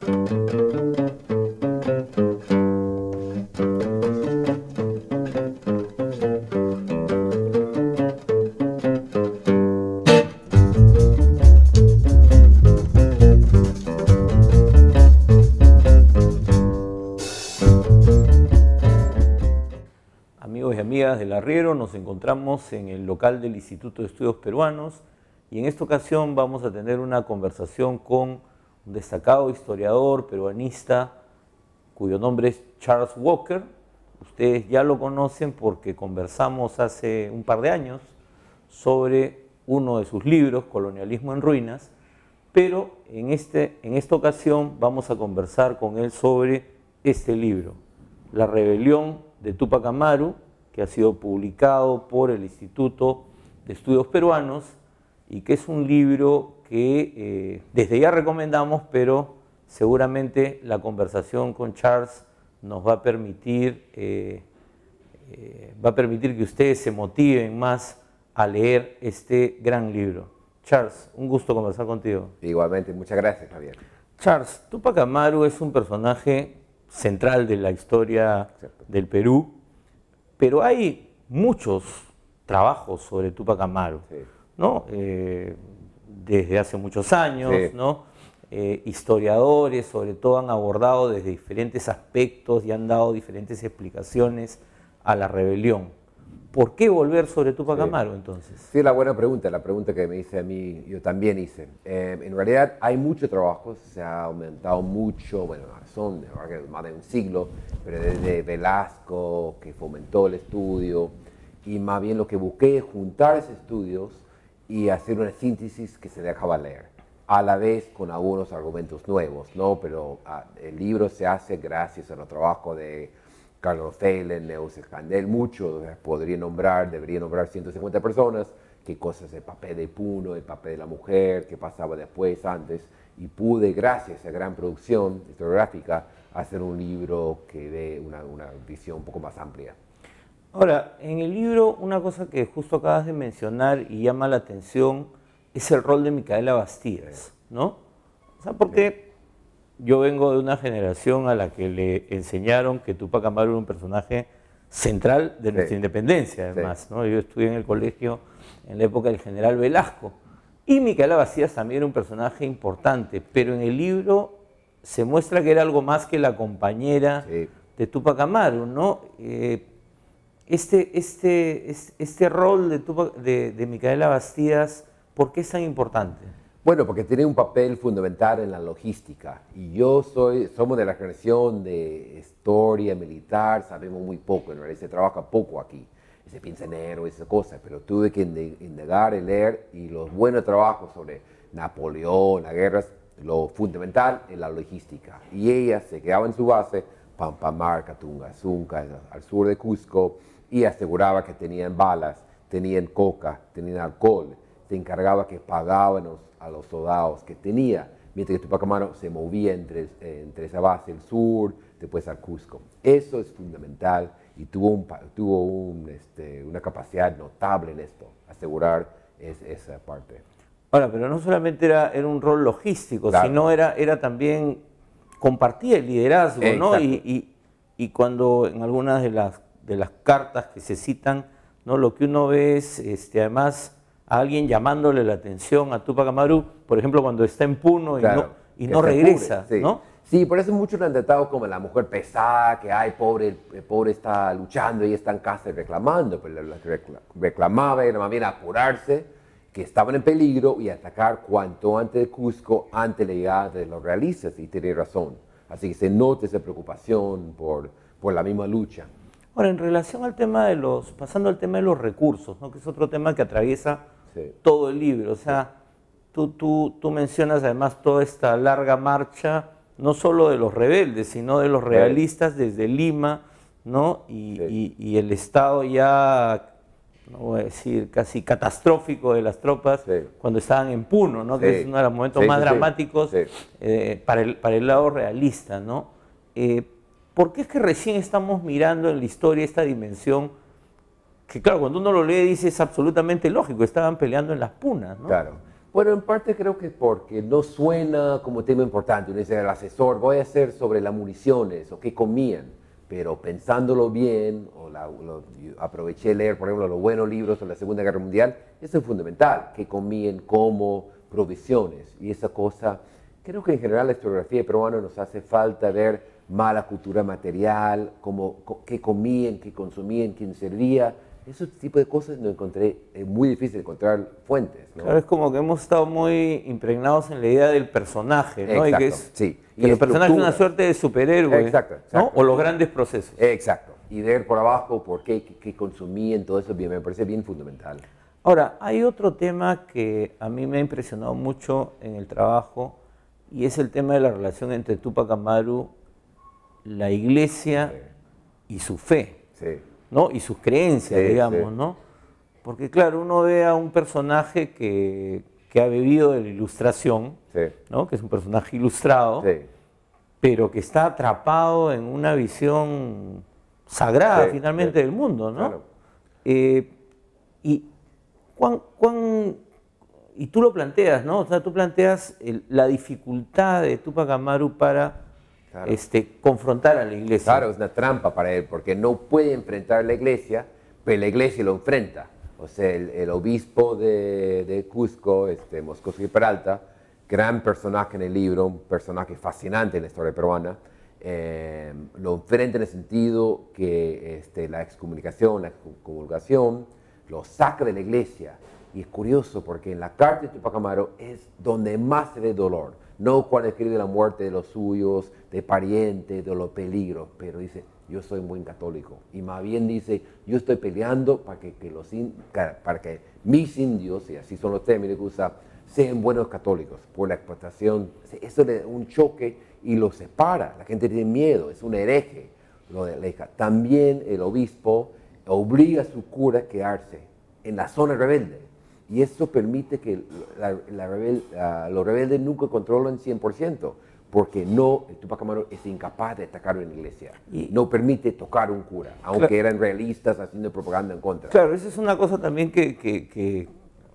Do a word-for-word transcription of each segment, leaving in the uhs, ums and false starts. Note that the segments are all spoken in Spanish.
Amigos y amigas del Arriero, nos encontramos en el local del Instituto de Estudios Peruanos y en esta ocasión vamos a tener una conversación con un destacado historiador peruanista cuyo nombre es Charles Walker. Ustedes ya lo conocen porque conversamos hace un par de años sobre uno de sus libros, Colonialismo en Ruinas, pero en, este, en esta ocasión vamos a conversar con él sobre este libro, La Rebelión de Túpac Amaru, que ha sido publicado por el Instituto de Estudios Peruanos y que es un libro que eh, desde ya recomendamos, pero seguramente la conversación con Charles nos va a permitir, eh, eh, va a permitir que ustedes se motiven más a leer este gran libro. Charles, un gusto conversar contigo. Igualmente, muchas gracias, Javier. Charles, Túpac Amaru es un personaje central de la historia del Perú, pero hay muchos trabajos sobre Túpac Amaru, sí. ¿no? Eh, desde hace muchos años, sí. ¿no? Eh, historiadores sobre todo han abordado desde diferentes aspectos y han dado diferentes explicaciones a la rebelión. ¿Por qué volver sobre Túpac sí. Amaru entonces? Sí, la buena pregunta, la pregunta que me hice a mí, yo también hice. Eh, en realidad hay mucho trabajo, se ha aumentado mucho, bueno, son de más de un siglo, pero desde Velasco, que fomentó el estudio, y más bien lo que busqué es juntar esos estudios y hacer una síntesis que se dejaba leer, a la vez con algunos argumentos nuevos, ¿no? Pero ah, el libro se hace gracias al trabajo de Carlos Thelen, Neus Escandel, muchos, podría nombrar, debería nombrar ciento cincuenta personas, qué cosas del papel de Puno, el papel de la mujer, qué pasaba después, antes, y pude, gracias a esa gran producción historiográfica, hacer un libro que dé una, una visión un poco más amplia. Ahora, en el libro, una cosa que justo acabas de mencionar y llama la atención es el rol de Micaela Bastidas, ¿no? O sea, porque yo vengo de una generación a la que le enseñaron que Túpac Amaru era un personaje central de nuestra sí. independencia, además, sí. ¿no? Yo estudié en el colegio en la época del general Velasco, y Micaela Bastidas también era un personaje importante, pero en el libro se muestra que era algo más que la compañera sí. de Túpac Amaru, ¿no? Eh, este, este, este, este rol de, Tupac, de, de Micaela Bastidas, ¿por qué es tan importante? Bueno, porque tiene un papel fundamental en la logística. Y yo soy, somos de la generación de historia militar, sabemos muy poco, en realidad se trabaja poco aquí. Se piensa en héroes, esa cosa, pero tuve que indagar y leer, y los buenos trabajos sobre Napoleón, las guerras, lo fundamental es la logística. Y ella se quedaba en su base, Pampamar, Catungazunca, al sur de Cusco, y aseguraba que tenían balas, tenían coca, tenían alcohol, se encargaba que pagaban a los soldados que tenía, mientras que Túpac Amaru se movía entre, eh, entre esa base, el sur, después al Cusco. Eso es fundamental y tuvo, un, tuvo un, este, una capacidad notable en esto, asegurar es, esa parte. Ahora, pero no solamente era, era un rol logístico, claro. sino era, era también, compartía el liderazgo, eh, ¿no? Y, y, y cuando en algunas de las, de las cartas que se citan, ¿no? Lo que uno ve es, este, además, a alguien llamándole la atención a Túpac Amaru, por ejemplo, cuando está en Puno claro, y no, y no regresa, sí. ¿no? Sí, por eso muchos lo han tratado como la mujer pesada, que ay, pobre, el pobre está luchando y está en casa reclamando, pero lo que reclamaba era más bien apurarse, que estaban en peligro y atacar cuanto antes de Cusco, antes de la llegada de los realistas, y tiene razón. Así que se nota esa preocupación por, por la misma lucha. Ahora, en relación al tema de los, pasando al tema de los recursos, ¿no? Que es otro tema que atraviesa sí. todo el libro, o sea, tú, tú, tú mencionas además toda esta larga marcha, no solo de los rebeldes, sino de los realistas desde Lima, ¿no? Y, sí. y, y el estado ya, no voy a decir, casi catastrófico de las tropas sí. cuando estaban en Puno, ¿no? Sí. Que es uno de los momentos sí, más sí, dramáticos sí. Eh, para, el, para el lado realista, ¿no? Eh, ¿Por qué es que recién estamos mirando en la historia esta dimensión que, claro, cuando uno lo lee dice es absolutamente lógico, estaban peleando en las punas, ¿no? Claro. Bueno, en parte creo que porque no suena como tema importante. Uno dice, el asesor, voy a hacer sobre las municiones o qué comían, pero pensándolo bien, o la, lo, aproveché de leer, por ejemplo, los buenos libros de la Segunda Guerra Mundial, eso es fundamental, qué comían, cómo, provisiones, y esa cosa, creo que en general la historiografía peruana nos hace falta ver más la cultura material, cómo, qué comían, qué consumían, quién servía. Ese tipo de cosas no encontré, es muy difícil encontrar fuentes, ¿no? Claro, es como que hemos estado muy impregnados en la idea del personaje, ¿no? Exacto, y que es, sí. Que y el personaje es una suerte de superhéroe, exacto, exacto. ¿no? O los grandes procesos. Exacto. Y ver por abajo por qué, qué, qué consumían, todo eso bien, me parece bien fundamental. Ahora, hay otro tema que a mí me ha impresionado mucho en el trabajo y es el tema de la relación entre Túpac Amaru, la iglesia sí. y su fe. Sí. ¿No? Y sus creencias, sí, digamos, sí. ¿no? Porque claro, uno ve a un personaje que, que ha bebido de la ilustración, sí. ¿no? Que es un personaje ilustrado, sí. pero que está atrapado en una visión sagrada, sí, finalmente, sí. del mundo, ¿no? Claro. Eh, y, ¿cuán, cuán, y tú lo planteas, ¿no? O sea, tú planteas el, la dificultad de Túpac Amaru para... Claro. Este, confrontar a la iglesia. Claro, es una trampa para él, porque no puede enfrentar a la iglesia, pero la iglesia lo enfrenta. O sea, el, el obispo de, de Cusco, este, Moscoso Peralta, gran personaje en el libro, un personaje fascinante en la historia peruana, eh, lo enfrenta en el sentido que este, la excomunicación, la excomulgación, lo saca de la iglesia. Y es curioso porque en la carta de Túpac Amaru es donde más se ve dolor. No cuando escribe la muerte de los suyos, de parientes, de los peligros, pero dice, yo soy muy católico. Y más bien dice, yo estoy peleando para que, que los, para que mis indios, y así son los términos que usa, sean buenos católicos por la explotación. Eso es un choque y lo separa. La gente tiene miedo, es un hereje. Lo deja. También el obispo obliga a su cura a quedarse en la zona rebelde. Y eso permite que la, la rebel, uh, los rebeldes nunca controlen cien por ciento, porque no, el Túpac Amaru es incapaz de atacar una iglesia. Y no permite tocar un cura, aunque claro, eran realistas haciendo propaganda en contra. Claro, esa es una cosa también que, que, que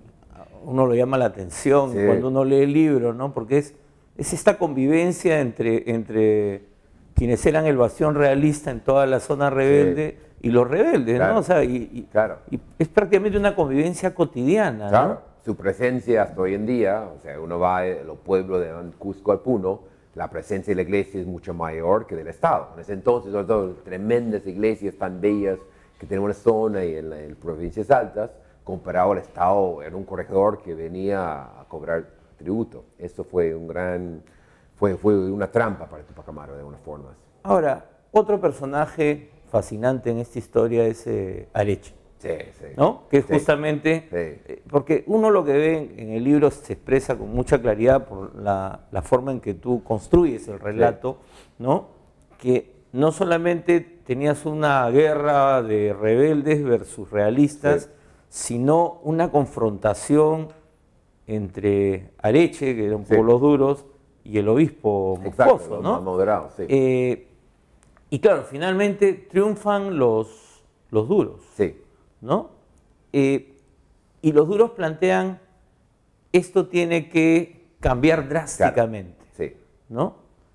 uno lo llama la atención sí. cuando uno lee el libro, ¿no? Porque es, es esta convivencia entre, entre quienes eran el bastión realista en toda la zona rebelde sí. y los rebeldes, claro. ¿no? O sea, y, y, claro. y es prácticamente una convivencia cotidiana, claro. ¿no? Su presencia hasta hoy en día, o sea, uno va a los pueblos de Cusco al Puno, la presencia de la iglesia es mucho mayor que del Estado. En ese entonces, sobre todo, tremendas iglesias tan bellas que tenemos en la zona y en, la, en provincias altas, comparado al Estado, era un corregidor que venía a cobrar tributo. Eso fue un gran, fue, fue una trampa para Túpac Amaru de algunas formas. Ahora, otro personaje fascinante en esta historia es eh, Areche. Sí, sí. ¿No? Que es sí, justamente, sí. Eh, porque uno lo que ve en el libro se expresa con mucha claridad por la, la forma en que tú construyes el relato, sí. ¿no? Que no solamente tenías una guerra de rebeldes versus realistas, sí. sino una confrontación entre Areche, que eran un poco sí. los duros, y el obispo Moscoso, ¿no? Moderado, sí. Eh, y claro, finalmente triunfan los, los duros. Sí. ¿No? Eh, y los duros plantean, esto tiene que cambiar drásticamente, claro, sí. ¿no?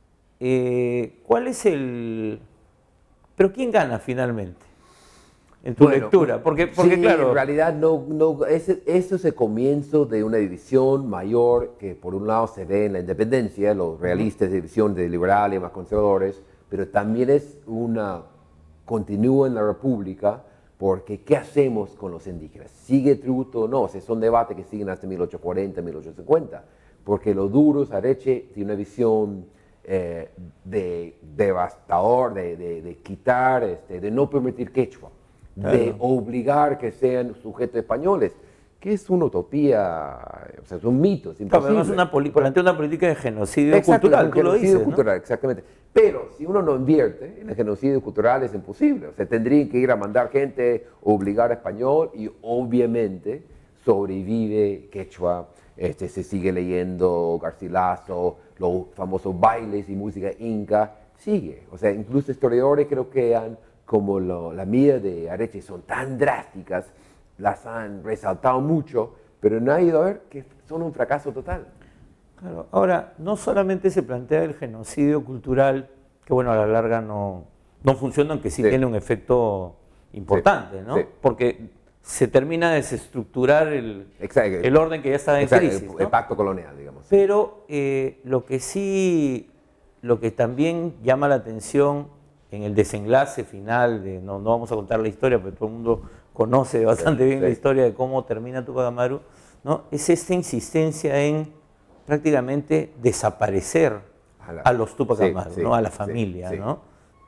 Eh, ¿Cuál es el...? ¿Pero quién gana finalmente en tu bueno, lectura? Porque, porque sí, claro... en realidad no, no, ese, eso es el comienzo de una división mayor que por un lado se ve en la independencia, los realistas de división de liberales más conservadores, pero también es una... continúa en la República. Porque, ¿qué hacemos con los indígenas? ¿Sigue el tributo o no? O sea, son debates que siguen hasta mil ochocientos cuarenta, mil ochocientos cincuenta. Porque los duros, Areche tiene una visión eh, de devastador, de, de, de quitar, este, de no permitir quechua, claro. de obligar que sean sujetos españoles, que es una utopía, o sea, es un mito, es imposible. Claro, es una, plantea una política de genocidio Exacto, cultural, tú genocidio lo dices, cultural, ¿no? Exactamente. Pero si uno no invierte en el genocidio cultural es imposible. O sea, tendrían que ir a mandar gente, obligar a español y obviamente sobrevive quechua, este, se sigue leyendo Garcilaso, los famosos bailes y música inca, sigue. O sea, incluso historiadores creo que han, como lo, la mía de Areche son tan drásticas, las han resaltado mucho, pero no ha ido a ver que son un fracaso total. Claro. Ahora, no solamente se plantea el genocidio cultural, que bueno, a la larga no, no funciona, aunque sí, sí tiene un efecto importante, sí, ¿no? Sí. Porque se termina de desestructurar el, el orden que ya estaba en Exacto, crisis, el, ¿no? el pacto colonial, digamos. Pero eh, lo que sí, lo que también llama la atención en el desenlace final, de, no, no vamos a contar la historia, pero todo el mundo conoce bastante sí, bien sí. la historia de cómo termina Tupac Amaru, ¿no? Es esta insistencia en prácticamente desaparecer a, la, a los Tupac sí, Amaru, sí, ¿no? A la familia, sí, sí. ¿no?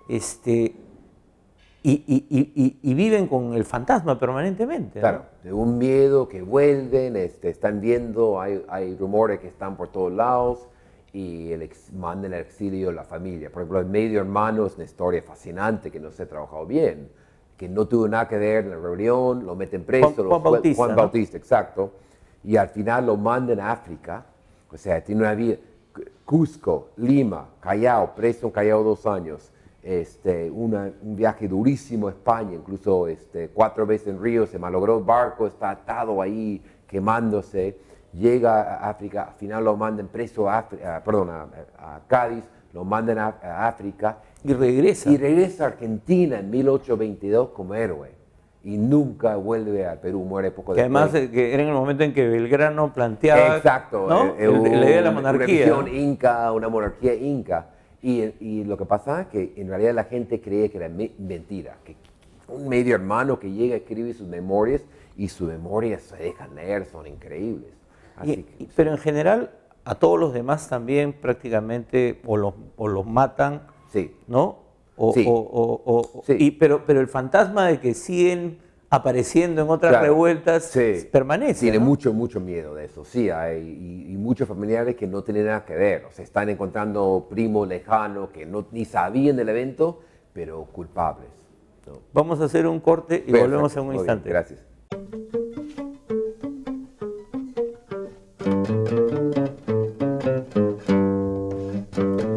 Este, y, y, y, y viven con el fantasma permanentemente. Claro, ¿no? de un miedo que vuelven, este, están viendo, hay, hay rumores que están por todos lados y el ex, mandan al exilio a la familia. Por ejemplo, el medio hermano es una historia fascinante que no se ha trabajado bien, que no tuvo nada que ver en la rebelión, lo meten preso. Juan, Juan Bautista. Juan ¿no? Bautista, exacto. Y al final lo mandan a África, o sea, tiene una vida. Cusco, Lima, Callao, preso en Callao dos años. Este, una, un viaje durísimo a España, incluso este, cuatro veces en Río, se malogró el barco, está atado ahí, quemándose, llega a África, al final lo mandan preso a, a, perdón, a, a Cádiz, lo mandan a, a África. Y regresa. Y regresa a Argentina en mil ochocientos veintidós como héroe. Y nunca vuelve al Perú, muere poco que después. Además, que era en el momento en que Belgrano planteaba Exacto, ¿no? el, el, la idea de la monarquía. Una visión inca, una monarquía inca. Y, y lo que pasa es que en realidad la gente creía que era me mentira, que un medio hermano que llega a escribir sus memorias y sus memorias se dejan leer, son increíbles. Así y, que, y, pero en general a todos los demás también prácticamente o los, o los matan, sí. ¿no? O, sí. o, o, o, sí. y, pero, pero el fantasma de que siguen apareciendo en otras claro. revueltas sí. permanece. Tiene ¿no? mucho, mucho miedo de eso, sí, hay y, y muchos familiares que no tienen nada que ver, o sea, están encontrando primos lejanos que no, ni sabían del evento, pero culpables. ¿no? Vamos a hacer un corte y Perfecto. volvemos en un Muy instante. Bien, gracias.